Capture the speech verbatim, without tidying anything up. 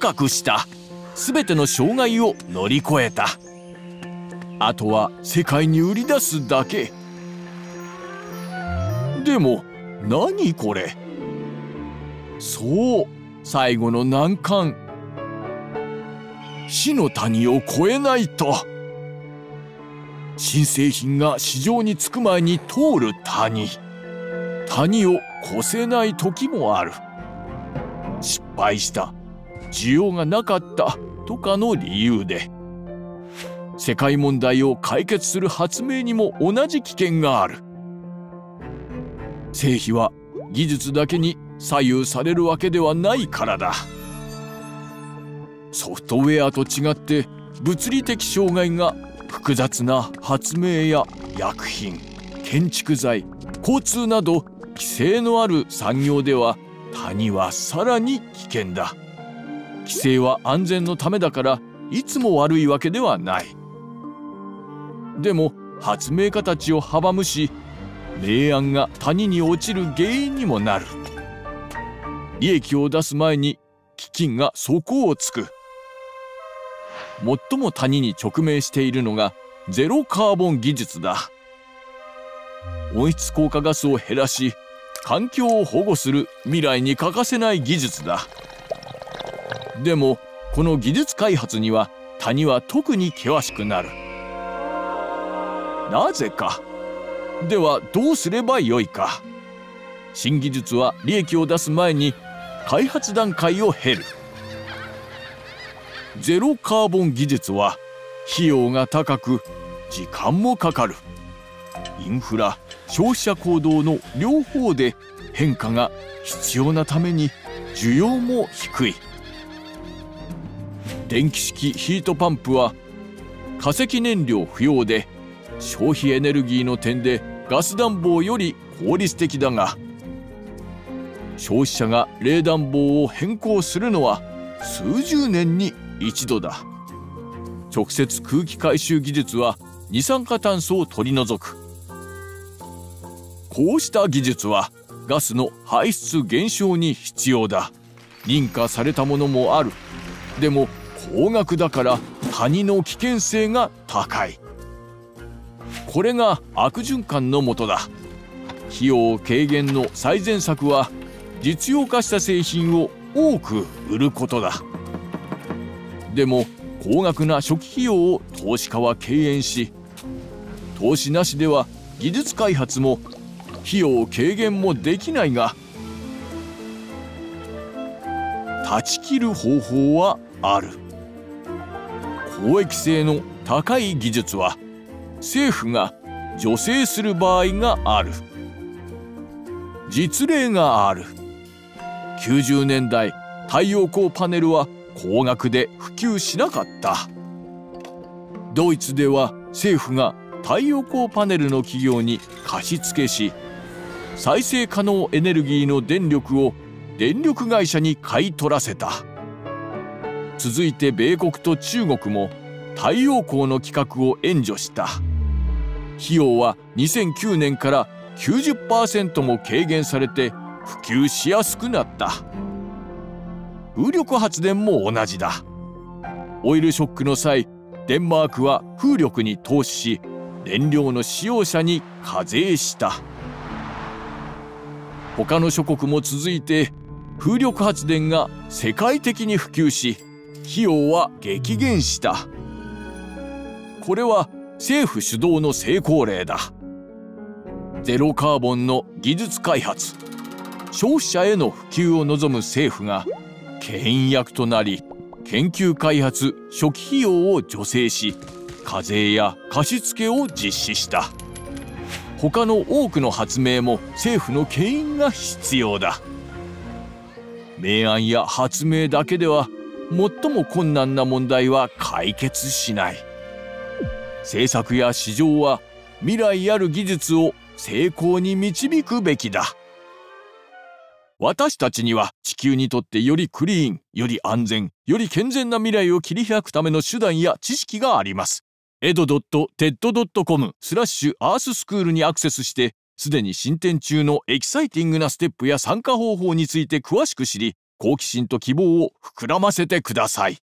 高くしたすべての障害を乗り越えた。あとは世界に売り出すだけ。でも何これ。そう、最後の難関。死の谷を越えないと。新製品が市場に着く前に通る谷。谷を越せない時もある。失敗した、需要がなかったとかの理由で。世界問題を解決する発明にも同じ危険がある。成否は技術だけに左右されるわけではないからだ。ソフトウェアと違って物理的障害が複雑な発明や薬品、建築材、交通など規制のある産業では谷はさらに危険だ。規制は安全のためだからいつも悪いわけではない。でも発明家たちを阻むし、明暗が谷に落ちる原因にもなる。利益を出す前に飢饉が底をつく。最も谷に直面しているのがゼロカーボン技術だ。温室効果ガスを減らし環境を保護する未来に欠かせない技術だ。でもこの技術開発には谷は特に険しくなる。なぜか。ではどうすればよいか。新技術は利益を出す前に開発段階を経る。ゼロカーボン技術は費用が高く時間もかかる。インフラ、消費者行動の両方で変化が必要なために需要も低い。電気式ヒートパンプは化石燃料不要で消費エネルギーの点でガス暖房より効率的だが、消費者が冷暖房を変更するのは数十年に一度だ。直接空気回収技術は二酸化炭素を取り除く。こうした技術はガスの排出減少に必要だ。認可されたものもある。でも高額だから谷の危険性が高い。これが悪循環のもとだ。費用軽減の最善策は実用化した製品を多く売ることだ。でも高額な初期費用を投資家は敬遠し、投資なしでは技術開発も費用軽減もできないが、断ち切る方法はある。公益性の高い技術は政府が助成する場合がある。実例がある。きゅうじゅうねんだい、太陽光パネルは高額で普及しなかった。ドイツでは政府が太陽光パネルの企業に貸し付けし、再生可能エネルギーの電力を電力会社に買い取らせた。続いて米国と中国も太陽光の規格を援助した。費用はにせんきゅうねんからきゅうじゅっパーセントも軽減されて普及しやすくなった。風力発電も同じだ。オイルショックの際、デンマークは風力に投資し、燃料の使用者に課税した。他の諸国も続いて風力発電が世界的に普及し、費用は激減した。これは政府主導の成功例だ。ゼロカーボンの技術開発、消費者への普及を望む政府が牽引役となり、研究開発初期費用を助成し、課税や貸付を実施した。他の多くの発明も政府の牽引が必要だ。明暗や発明だけでは最も困難な問題は解決しない。政策や市場は未来ある技術を成功に導くべきだ。私たちには地球にとってよりクリーン、より安全、より健全な未来を切り開くための手段や知識があります。エドドットテッドドットコムスラッシュアーススクールにアクセスして、すでに進展中のエキサイティングなステップや参加方法について詳しく知り、 好奇心と希望を膨らませてください。